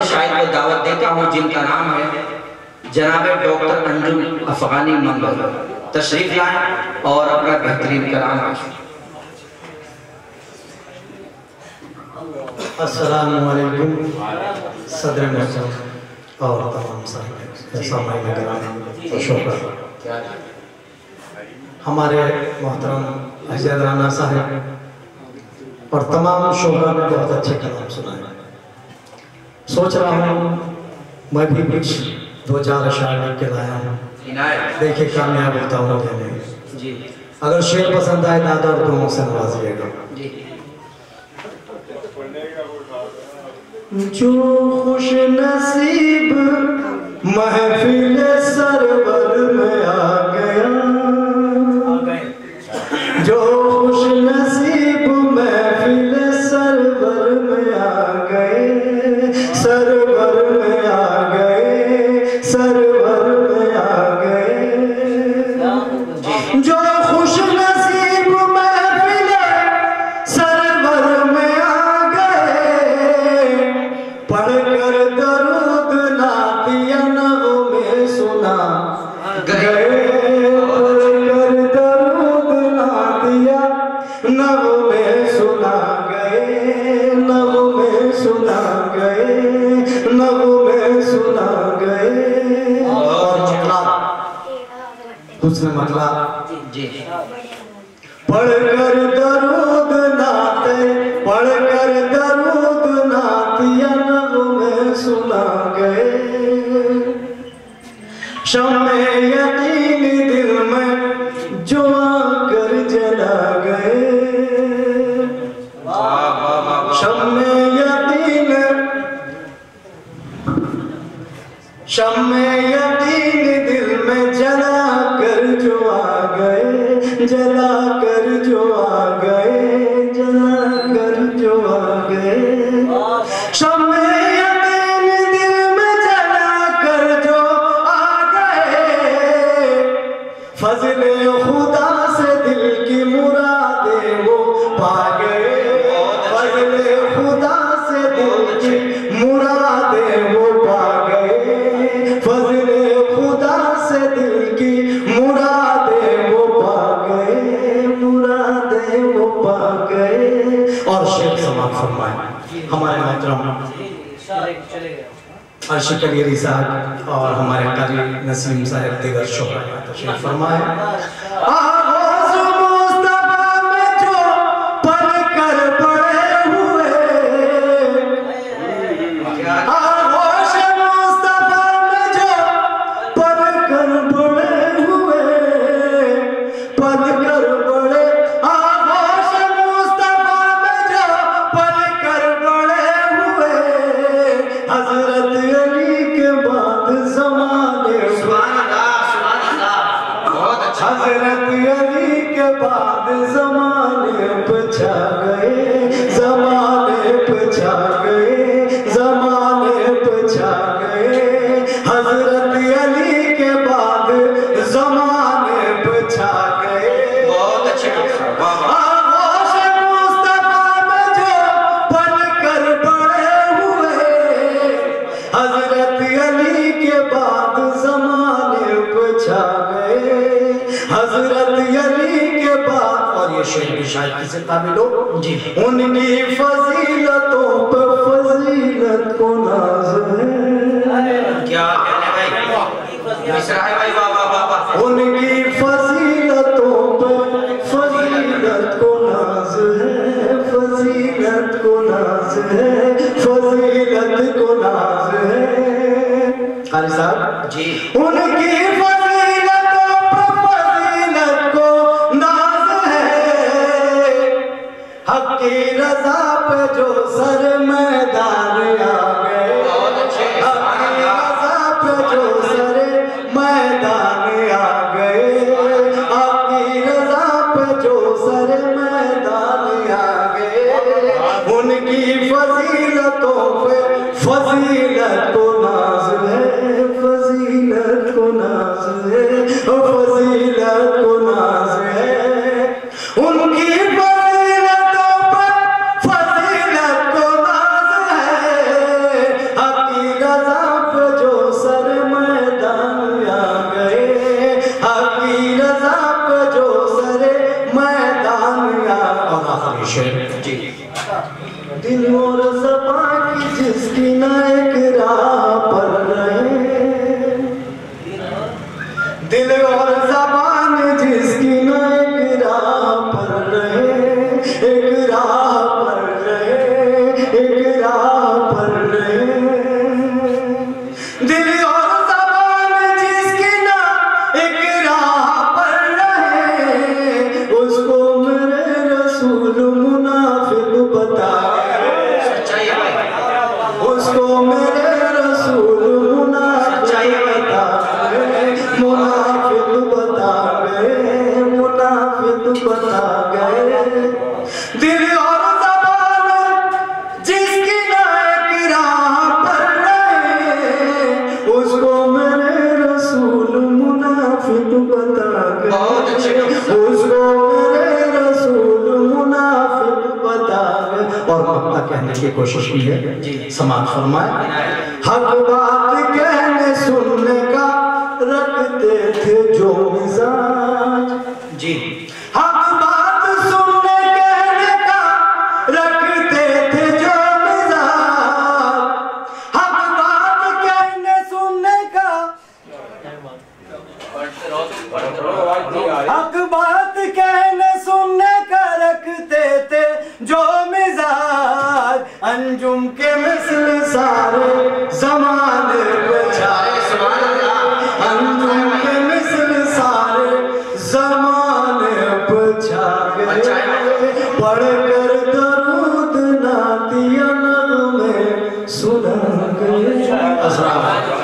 شاعر کو دعوت دیتا ہوں جن کا نام ہے جناب ڈاکٹر انجم افغانی منگل، تشریف لائیں اور اپنا بہترین کلام آئیں۔ السلام علیکم صدر محترم اور تمام سامعین کرام و شکر۔ ہمارے محترم حضرت رانا صاحب اور تمام شعراء نے بہت اچھے کلام سنائے۔ سوچ رہا ہوں میں بھی کچھ دو چار اشعار لکھ کے لایا ہوں، دیکھیں کامیاب ہوتا ہوں کہ نہیں۔ اگر شعر پسند آئے ناد اور دعاؤں سے نوازیے گا۔ جو خوش نصیب محفل سرور میں آ گیا، جو خوش نصیب محفل سرور میں آ گئے، سرور میں آ گئے، سرور میں آ گئے، جو خوش نصیب محفل سرور میں آ گئے، پڑھ کر درود نعتیہ نغمے سنا گئے، نغمے سنا گئے، نغمے سنا گئے، نغمے سنا گئے۔ اور دوسرے مطلب پڑھ کر درود نعتے، پڑھ کر درود نعتیہ نغمے سنا گئے، شمع یقین دل میں جو آ کر جلا گئے، شمع یقین، شمع یقین دل میں جلا کر جو آ گئے، جلا کر جو آ گئے، جلا کر جو آ گئے، شمع یقین دل میں جلا کر جو آ گئے، فضل خدا سے دل کی مرادیں وہ پا گئے، فضل خدا سے دل کی مرادیں وہ پا گئے، فضل خدا سے دل کی مرادیں وہ پا گئے، مرادیں وہ پا گئے۔ اور شیخ سماعت فرمائے ہمارے محترم عرشق علیری صاحب اور ہمارے قاری نسیم صاحب دیگر شعراء تشریف فرمائے۔ آغاز مصطفیٰ میں جو پڑھ کر بڑے ہوئے، آغاز مصطفیٰ میں جو پڑھ کر بڑے ہوئے، پڑھ کر بڑے، آغاز مصطفیٰ میں جو پڑھ کر بڑے ہوئے، حضرت علی کے بعد زمانے، حضرت علی کے بعد زمانے پہ چھا گئے، زمانے پہ چھا گئے، زمانے پہ چھا گئے، حضرت علی کے بعد زمانے پہ چھا گئے۔ بہت اچھے آغاز مصطفیٰ میں جو پڑھ کر بڑے ہوئے، حضرت علی کے بعد زمانے پہ چھا گئے، حضرت علی کے بعد۔ اور یہ شعر بھی شاید کسی قابل ہو، ان کی فضیلتوں پہ فضیلت کو ناز ہے، کیا کہنے بھائی مصرع ہے بھائی، واہ واہ واہ واہ، ان کی فضیلتوں پہ فضیلت کو ناز ہے، فضیلت کو ناز ہے، فضیلت کو ناز ہے۔ قاری صاحب جی، ان کی فضیلتوں پہ فضیلت کو ناز ہے، حق کی رضا پہ جو سر میدان آ گئے، حق کی رضا پہ جو سر میدان آ گئے، حق کی رضا پہ جو سر میدان آ گئے، ان کی فضیلتوں پہ فضیلت کو ناز ہے، فضیلت کو ناز ہے، فضیلت کو ناز ہے، ان کی فضیلتوں پر فضیلت کو ناز ہے، फरमाए, हक बात कहने सुनने का रखते थे जो मिजाज। जी हक बात सुनने कहने का रखते थे जो मिजाज। हक बात कहने सुनने का, हक बात कहने सुनने का रखते थे जो मिजाज। अंजुम के मिसल सारे ज़माने पे छाए, अंजुम के मिसल सारे ज़माने पे छा गए। पढ़कर दरूद नातिया नग़मे सुना गए।